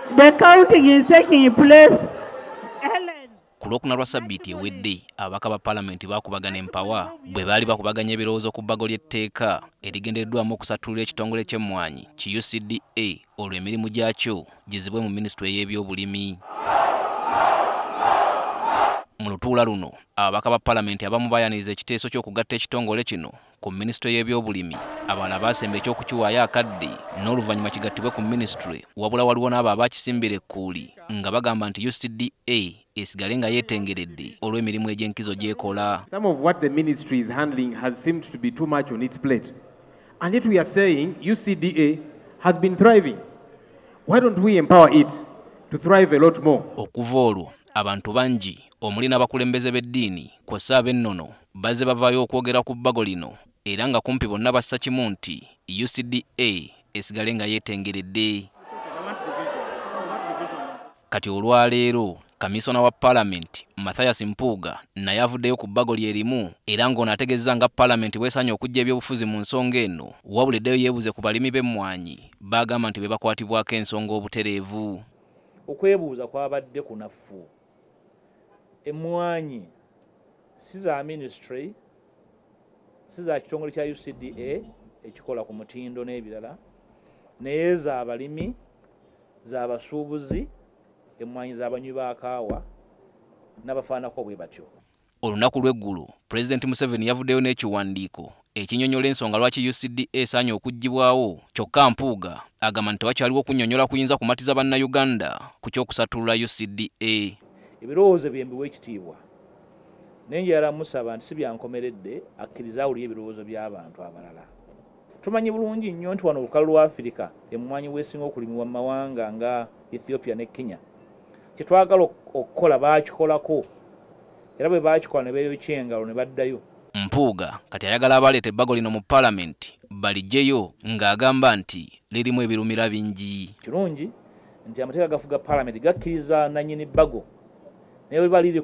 The counting is taking place. Ku Lwokuna lwa Ssabbiiti ewedde ababaka ba Palamenti baakubagana empawa bwe baali bakubaganya ebirowoozo ku bbago ly'etteeka erigendereddwamu okusattulula ekitongole ky'emmwanyi ki UCDA olwo emirimu gyakyo gizibwe mu minisitule y'ebyobulimi. Mu lutuula luno ababaka ba Palamenti abamu bayaniriza ekiteeso ky'okugatta ekitongole kino ku minisitule y'ebyobulimi, abalala baasemba eky'okukiwaayo akadde n'oluvannyuma kigattibwe ku minisitule, wabula waliwo n'abo abaakisimbira ekkuuli nga bagamba nti UCDA esigale nga yeetengeredde olw'emirimu egy'enkizo gy'ekola. Some of what the ministry is handling has seemed to be too much on its plate. And yet we are saying UCDA has been thriving. Why don't we empower it to thrive a lot more? Okuva olwo abantu bangi omuli n'abakulembeze b'eddiini kw'ossa ab'ennono bazze bavaayo okwogera ku bbago lino era nga kumpi bonna bassa kimu nti UCDA esigale nga yeetengeredde. Kati olwaleero Kamiisona wa Palamenti Mathias Mpuuga naye avuddeyo ku bbago lye limu era ng'ono ategeezza nga Palamenti bw'esaanye okuggya ebyobufuzi mu nsonga eno, wabula eddeyo yeebuze ku balimi b'emmwanyi baagamba nti be bakwatibwako ensonga obutereevu. Okwebuuza kwabadde kunafu. Emmwanyi si za ministry, si za kitongole kya UCDA ekikola ku mutindo n'ebirala, naye za abalimi, za abasuubuzi, emmwanyi z'abanywi ba kaawa n'abafaanako bwe batyo. Olunaku lw'eggulu Pulezidenti Museveni yavuddeyo n'ekiwandiiko ekinnyonnyola ensonga lwaki UCDA esaanye okuggyibwawo, kyokka Mpuuga agamba nti tewakyaliwo okunnyonnyola kuyinza kumatiza Banna-Uganda ku ky'okusattulula UCDA. Ebirowoozo bye mbiwa ekitiibwa naye njagala musaba nti si byankomeredde akkiriza awulire ebirowoozo by'abantu abalala. Tumanyi bulungi nnyo nti wano olukalu lwa Afirika emmwanyi weesinga okulimibwa mu mawanga nga Ethiopia ne Kenya. Kye twagala okukola baakikolako era bwe baakikola ne beeyokya engalo ne baddayo. Mpuuga kati ayagala abaleeta ebbago lino mu Palamenti baligyayo ng'agamba nti lirimu ebirumira bingi. Kirungi nti amateeka gafuga Palamenti gakkiriza nannyini bbago naye bwe baliri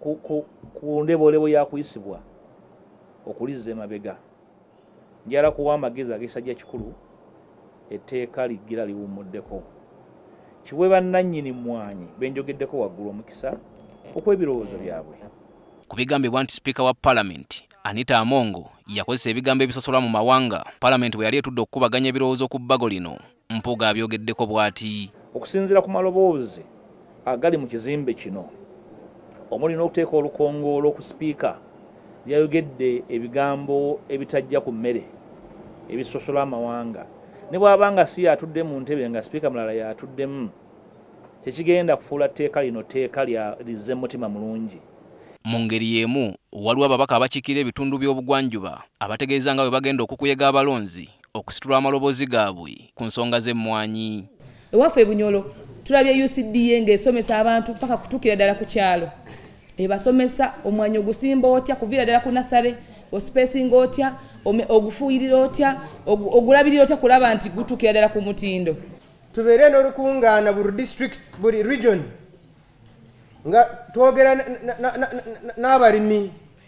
ku ndeboolebo ya kuyisibwa okulizza emabega. Njagala kuwa amagezi ag'ekisajja kikulu etteeka liggira liwummuddeko. Kiwe bannannyini mmwanyi benjogeddeko waggulu omukisa okw'ebirowoozo byabwe. Ku bigambibwa nti Sipiika wa Palamenti Anita Amongo yakozesa ebigambo ebisosola mu mawanga Palamenti bwe yali etudde okukubaganya ebirowoozo ku bbago lino, Mpuuga abyogeddeko bw'ati. Okusinziira ku maloboozi agali mu kizimbe kino omuli n'okuteeka olukongolo ku Sipiika lyayogedde ebigambo ebitajja ku mmere ebisosola amawanga, ne bw'abanga si yatudde mu ntebe nga Sipiika mulala yatuddemu, tekigenda kufuula tteeka lino tteeka lizze mutima mulungi. Mu ngeri y'emu waliwo ababaka abakiikirira ebitundu by'obugwanjuba abategeeza nga bwe bagenda okukuyega abalonzi okusitula amaloboozi gaabwe ku nsonga z'emmwanyi. Ewaffe e Bunyolo tulabye UCDA ng'esomesa abantu paka kutuukira ddala ku kyalo. Ebasomesa omwanyi ogusimba otya kuviira ddala ku nasale, ospacinga otya, ogufuuyirira otya, ogulabirira otya kulaba nti gutuukira ddala ku mutindo. Tubeere n'olukungaana buli district buli region nga twogera n'abalimi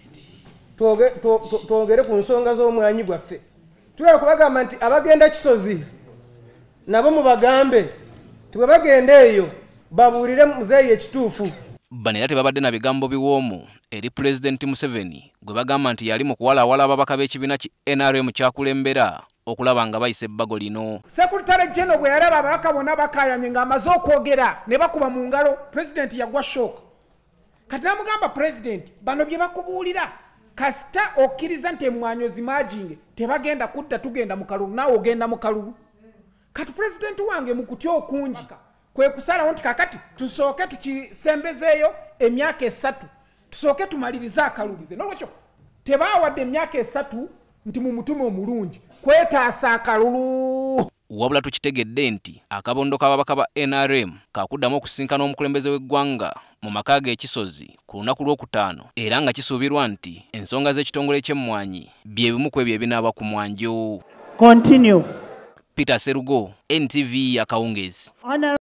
twogere ku nsonga z'omwanyi gwaffe. Tulaba kubagamba nti abagenda Kisozi nabo mubagambe tibwe bagenda eyo babuulire muzeeyi ekituufu. Bano era tebabadde na bigambo biwoomu eri Pulezidenti Museveni gwe bagamba nti yali mu kuwalaawala ababaka b'ekibiina ki NRM kyakulembera okulaba nga bayisa ebbago lino. Sekretary General bwe yalaba ababaka bonna bakaayanye ng'amaze okwogera ne bakuba mu ngalo, Pulezidenti yagwa shock. Kati namugamba Pulezidenti bano bye bakubuulira kasita okkiriza nti emmwanyi ozimaaginge tebagenda kudda tugenda mu kalulu naawe ogenda mu kalulu. Kati Pulezidenti wange mu kutya okungi kwe kusalawo nti kakati tusooke tukisembezeeyo emyaka 3 tusooke tumalirize akalulize. N'olwekyo tebaawadde emyaka 3 nti mu mutume omulungi kwetaasa akalulu. Wabula tukitegedde nti akabondo k'ababaka ba NRM kakuddamu okusinkana omukulembeze w'eggwanga mu maka g'ekisozi ku lunaku lw'okutaano era nga kisuubirwa nti ensonga z'ekitongole ky'emmwanyi bye bimu ku ebyo ebinaaba ku mwanjo. Continue. Peter Serugo, NTV Akawungeezi.